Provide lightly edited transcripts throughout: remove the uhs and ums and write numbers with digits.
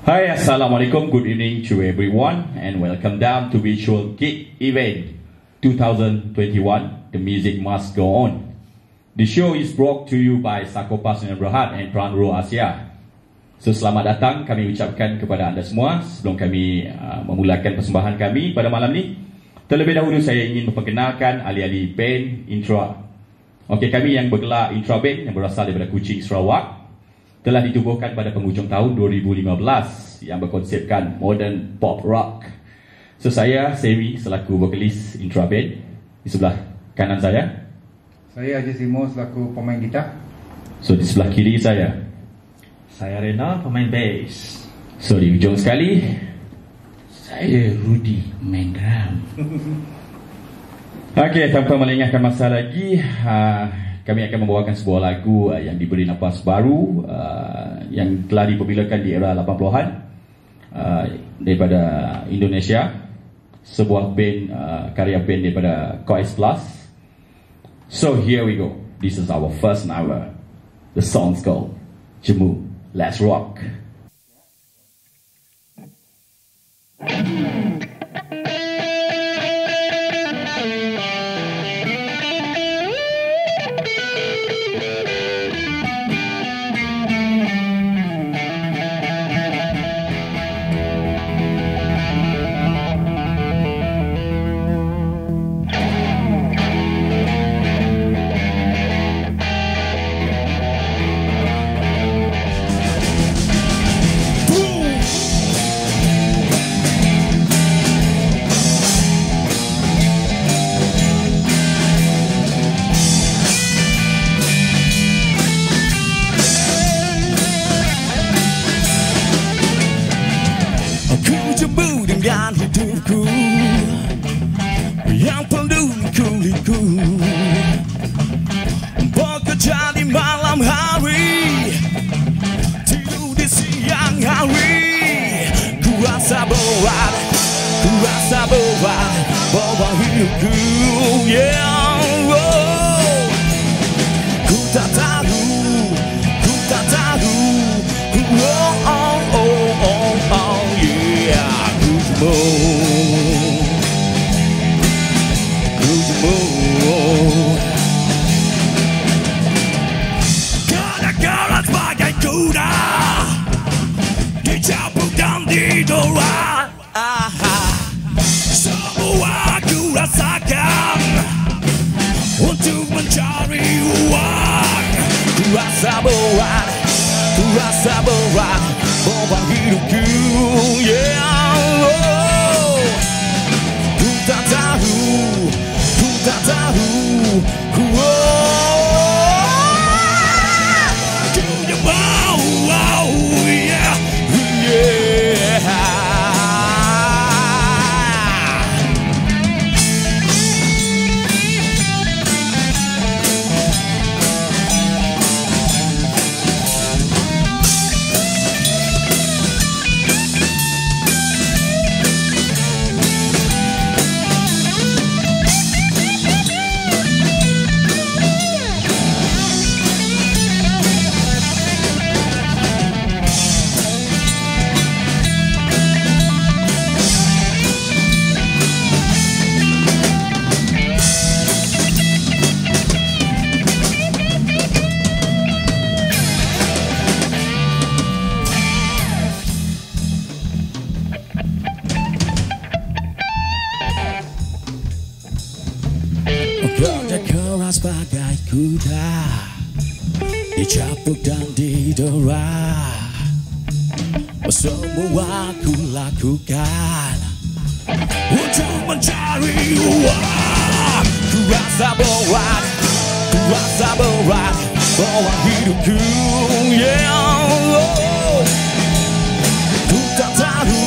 Hi, Assalamualaikum, good evening to everyone and welcome down to Visual Gig Event 2021, The Music Must Go On. The show is brought to you by Sakopa Sdn Bhd and Prangro Asia. So selamat datang kami ucapkan kepada anda semua. Sebelum kami memulakan persembahan kami pada malam ni, terlebih dahulu saya ingin memperkenalkan ahli-ahli band Intra. Okey, kami yang bergelar Intra Band yang berasal daripada Kuching, Sarawak telah ditubuhkan pada penghujung tahun 2015 yang berkonsepkan modern pop rock. So saya Semi selaku vokalis Intra Band. Di sebelah kanan saya Haji Simo selaku pemain gitar. So di sebelah kiri saya Rena, pemain bass. So di ujung sekali Saya Rudy, main drum. Okey, tanpa melengahkan masa lagi, kami akan membawakan sebuah lagu yang diberi nafas baru, yang telah dipopularkan di era 80-an, daripada Indonesia, sebuah band, karya band daripada Kois Plus. So here we go. This is our first number. The song's called Jemu. Let's rock. Dengan hidupku yang penuh liku-liku, bekerja di malam hari, tidur di siang hari. Ku rasa berat beban hidupku, yeah. Ku tak tahu, oh, yeah. Gara-gara sebagai kuda dicapuk dan didorong, semua ku rasakan untuk mencari uang. Ku rasa berat beban hidupku, yeah. Ku tak tahu, ku yang mau, yeah, yeah. Kerja keras bagai kuda dicapuk dan didera, semua ku lakukan untuk mencari uang. Ku rasa berat bawa hidupku, yeah. Ku tak tahu,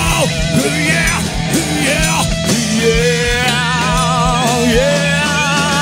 yeah.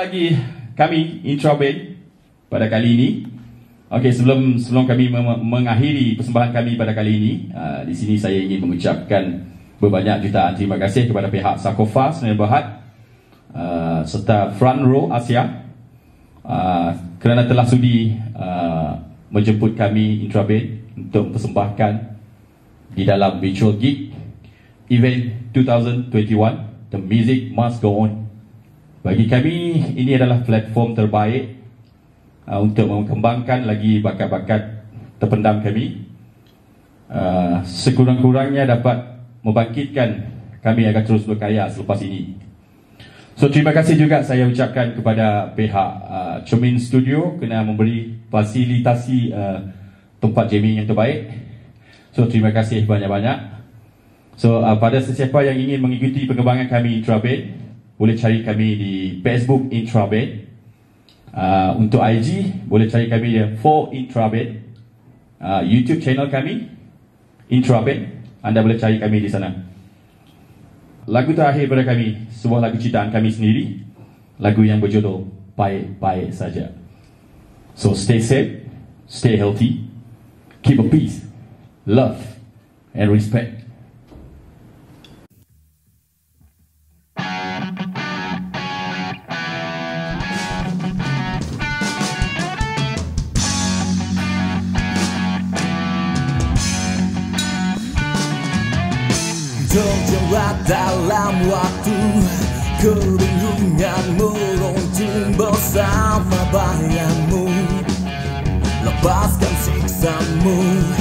lagi kami Intra Band pada kali ini. Okey, sebelum kami mengakhiri persembahan kami pada kali ini, di sini saya ingin mengucapkan berbanyak jutaan terima kasih kepada pihak Sakofa Senayan Berhad serta Front Row Asia kerana telah sudi menjemput kami Intra Band untuk mempersembahkan di dalam virtual gig event 2021 The Music Must Go On. Bagi kami ini adalah platform terbaik untuk mengembangkan lagi bakat-bakat terpendam kami. Sekurang-kurangnya dapat membangkitkan kami agar terus berkarya selepas ini. So terima kasih juga saya ucapkan kepada pihak Cermin Studio kerana memberi fasilitasi tempat jamming yang terbaik. So terima kasih banyak-banyak. So pada sesiapa yang ingin mengikuti perkembangan kami Intra Band, boleh cari kami di Facebook Intra Band. Untuk IG boleh cari kami di 4Intra Band. YouTube channel kami Intra Band, anda boleh cari kami di sana. Lagu terakhir pada kami, sebuah lagu ciptaan kami sendiri, lagu yang berjudul Baik-Baik Saja. So stay safe, stay healthy, keep a peace, love and respect. Terjerat dalam waktu, kebingungan meruntun bersama bayangmu. Lepaskan siksamu,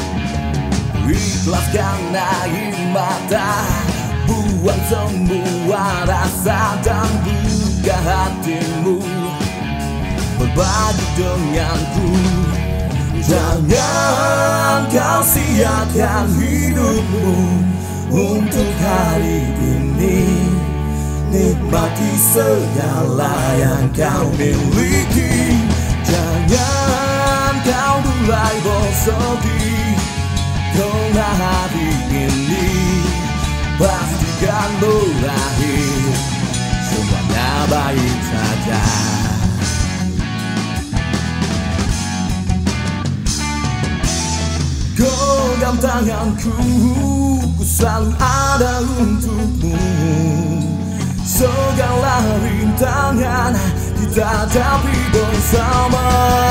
ikhlaskan air mata, buang semua rasa dan buka hatimu, berbagi denganku. Jangan kau sia-siakan hidupmu untuk hari ini. Nikmati segala yang kau miliki. Jangan kau mulai bersedih, karena hari ini pastikan berakhir, semuanya baik saja. Genggam tanganku, ku selalu ada untukmu. Segala rintangan kita hadapi bersama.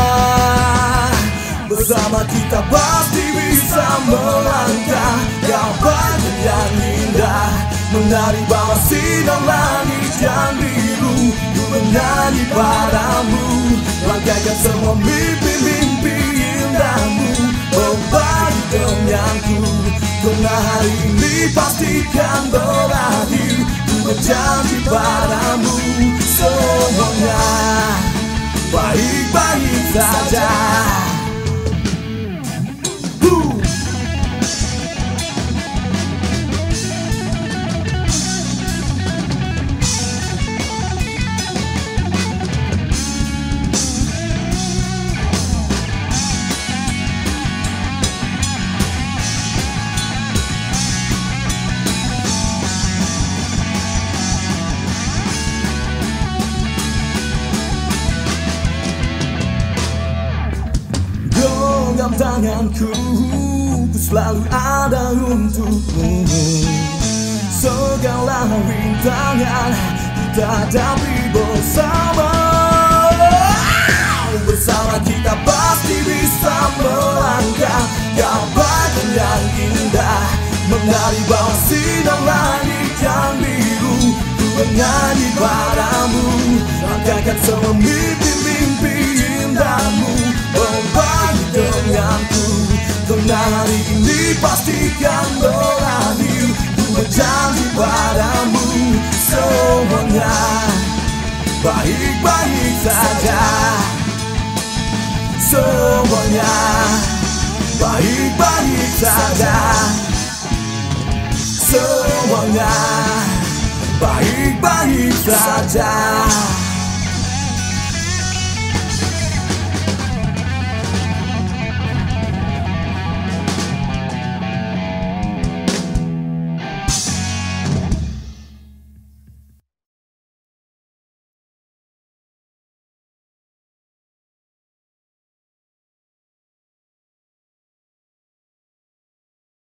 Bersama kita pasti bisa melangkah kapan yang indah, menari bawah sinar langit yang biru. Ku menyanyi padamu, langkahkan semua mimpi-mimpi indahmu, berbagi denganku, karena hari ini pastikan berakhir. Ku berjanji padamu, semuanya baik-baik saja. Genggam tanganku, ku selalu ada untukmu. Segala rintangan kita hadapi bersama. Bersama kita pasti bisa melangkah kapan yang indah, menari bawah sinar langit yang biru. Ku menyanyi padamu, langkahkan semua mimpi-mimpi indahmu, berbagi denganku, karena hari ini pastikan berakhir. Ku berjanji padamu, semuanya baik-baik saja. Semuanya baik-baik saja. Semuanya baik-baik saja.